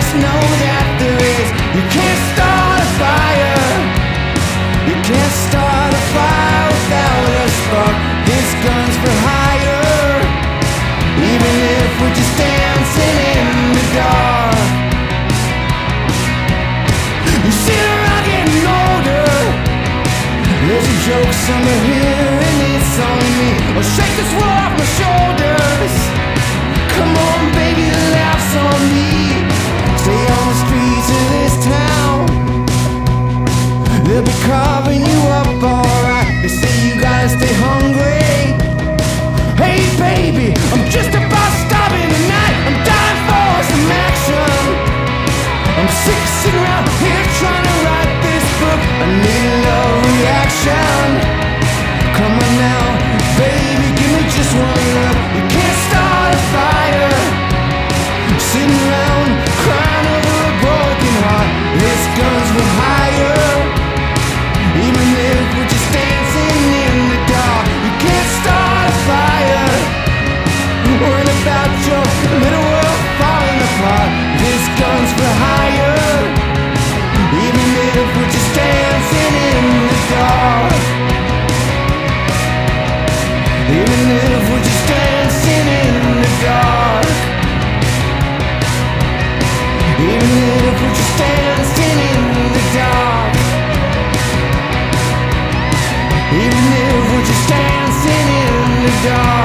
just know that there is. You can't start a fire. You can't start a fire without a spark. This gun's for hire, even if we're just dancing in the dark. You sit around getting older. There's a joke somewhere here and it's only me. I'll shake this world off my shoulders. Come on baby, the laugh's on me. Stay on the streets of this town. They'll be carving you up alright. They say you gotta stay hungry. Hey baby, I'm just about starving tonight. I'm dying for some action. I'm sick of sitting around here trying to write this book. I need a love reaction. Come on now, baby, give me just one look. You can't start a fire sitting around crying over a broken heart. This gun's for hire, even if we're just dancing in the dark. You can't start a fire worrying about your little world falling apart. This gun's for hire, even if we're just dancing in the dark. Even if we're just dancing in the dark. Even if we're just dancing in the dark. Even if we're just dancing in the dark.